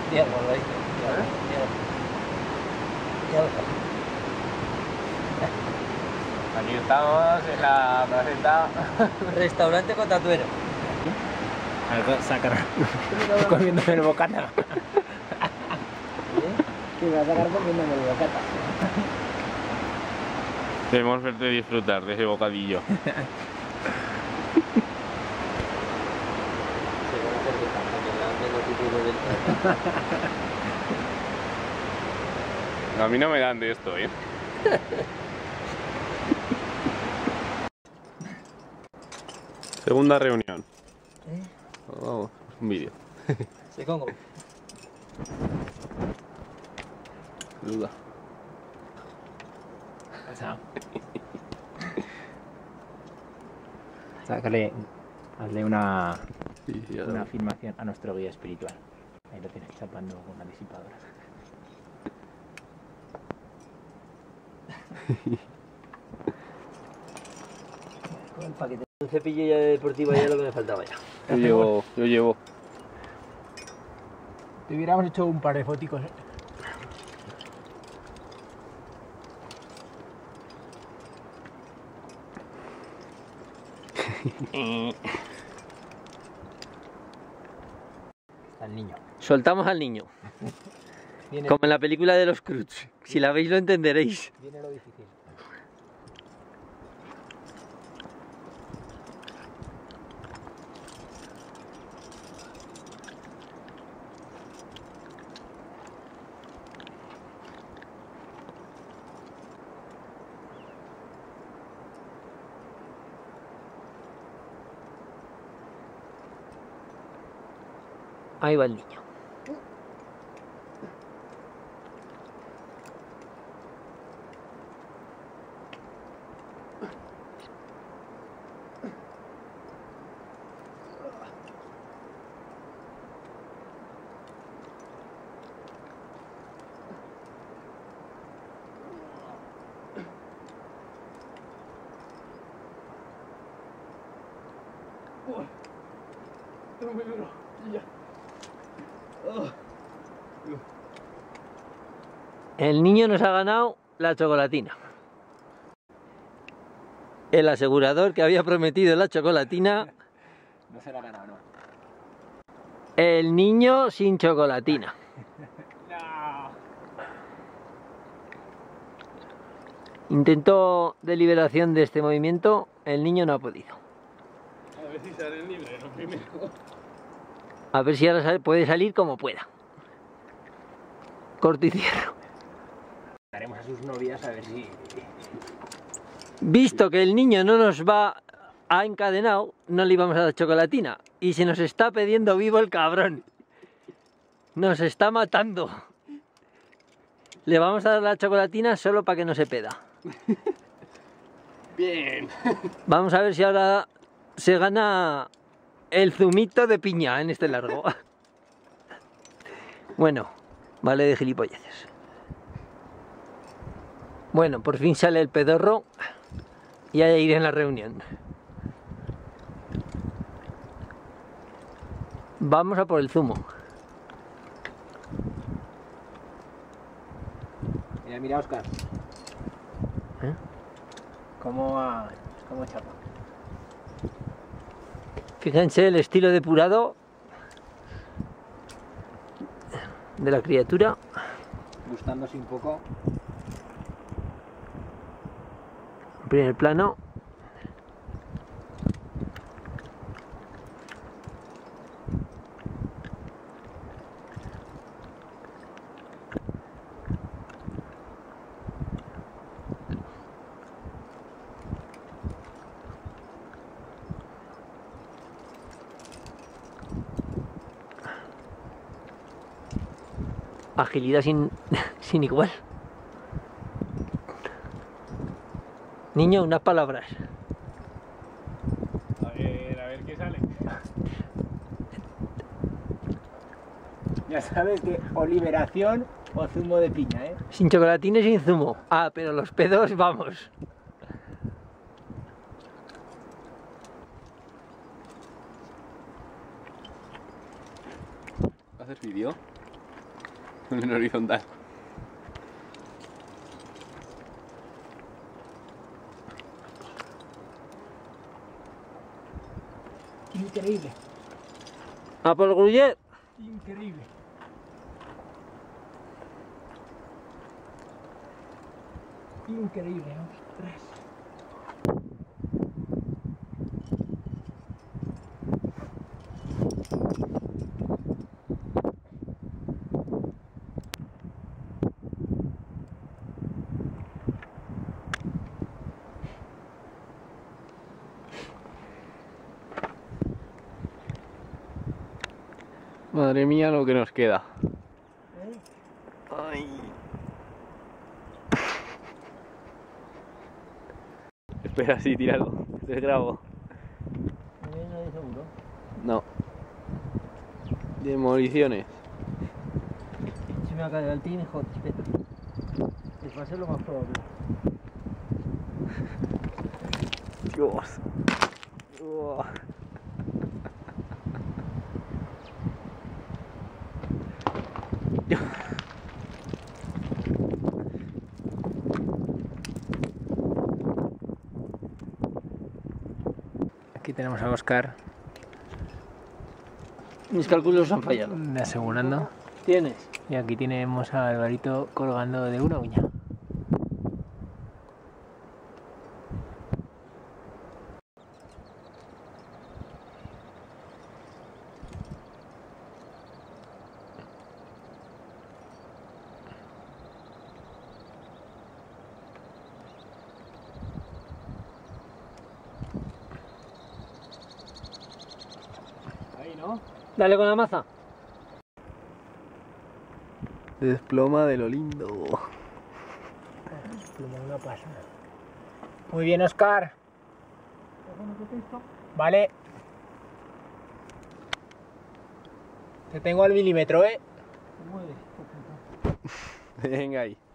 Diego, lo hice. Diego. Aquí estamos en la placenta. Restaurante con tatuero. Sacar comiéndome el bocata. Que me va a sacar comiéndome el bocata. Queremos verte disfrutar de ese bocadillo. A mí no me dan de esto, ¿eh? Segunda reunión. Vamos, un vídeo. Se congo. Duda. Sácale, hazle una Una afirmación a nuestro guía espiritual. Ahí lo tienes chapando con una disipadora. Con el paquete. Un cepillo ya deportivo ya es lo que me faltaba ya. Yo llevo. Te hubiéramos hecho un par de foticos, ¿eh? Al niño. Soltamos al niño. Viene, Como en la película de los Scrooge. Si la veis lo entenderéis. viene lo difícil. Ahí va el niño. El niño nos ha ganado la chocolatina. El asegurador que había prometido la chocolatina. No se la ha ganado, ¿no? El niño sin chocolatina. No. Intento de liberación de este movimiento. El niño no ha podido. A ver si sale libre, lo primero. A ver si ahora puede salir como pueda. Corto y cierro. Daremos a sus novias a ver si... Visto que el niño no nos va a encadenado, no le íbamos a dar chocolatina. Y se nos está pidiendo vivo el cabrón. Nos está matando. Le vamos a dar la chocolatina solo para que no se peda. Bien. Vamos a ver si ahora se gana el zumito de piña en este largo. Bueno, vale de gilipolleces. Bueno, por fin sale el pedorro y hay ir en la reunión. Vamos a por el zumo. Mira, Oscar. ¿Eh? ¿Cómo chapa? Fíjense el estilo depurado de la criatura. Gustándose un poco. En primer plano. Agilidad sin igual. Niño, unas palabras. A ver qué sale. Ya sabes que o liberación o zumo de piña, ¿eh? Sin chocolatina y sin zumo. Ah, pero los pedos, vamos. ¿Haces vídeo? En horizontal. Increíble. A por el gruyere. Increíble. Increíble, ostras. Madre mía lo que nos queda. Ay. Espera, sí, tíralo. Te grabo. Seguro. No. Demoliciones. Si me ha caído el tin, joder, espera. Eso va a ser lo más probable. Dios. Uah. Aquí tenemos a Oscar Mis cálculos han fallado. asegurando. ¿Tienes? Y aquí tenemos a Alvarito colgando de una uña. Ahí, ¿no? Dale con la maza. Desploma de lo lindo. Una pasada. Muy bien, Oscar. Vale. Te tengo al milímetro, ¿eh? Venga ahí.